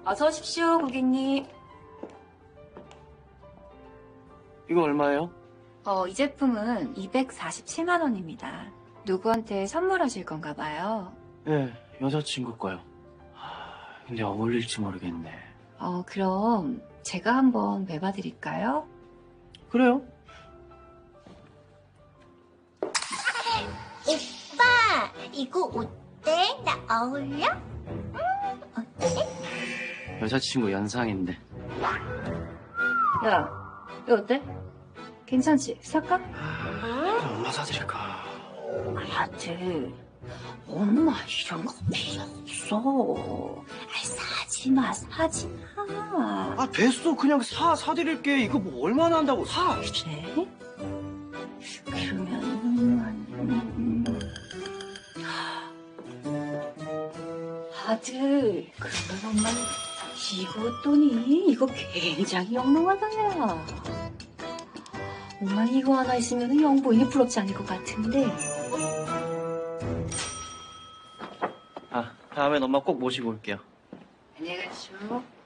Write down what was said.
어서 오십시오, 고객님. 이거 얼마예요? 이 제품은 247만 원입니다. 누구한테 선물하실 건가 봐요. 네, 여자친구 거요. 근데 어울릴지 모르겠네. 그럼 제가 한번 매봐드릴까요? 그래요? 오빠, 이거 어때? 나 어울려? 어때? 여자친구 연상인데. 야, 이거 어때? 괜찮지? 살까? 얼마 사드릴까? 아들, 엄마 이런 거 필요 없어. 사지 마. 됐어. 그냥 사드릴게. 이거 뭐 얼마나 한다고. 사! 그래? 그러면 아들, 그러면 엄마 이거 어떠니? 이거 굉장히 영롱하다냐. 엄마 이거 하나 있으면 영부인이 부럽지 않을 것 같은데. 다음엔 엄마 꼭 모시고 올게요. 안녕히 가시오.